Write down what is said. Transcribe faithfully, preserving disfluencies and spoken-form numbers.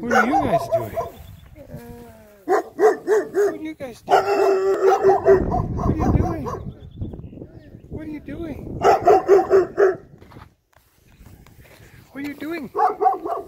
What are you guys doing? What are you guys doing? What are you doing? What are you doing? What are you doing?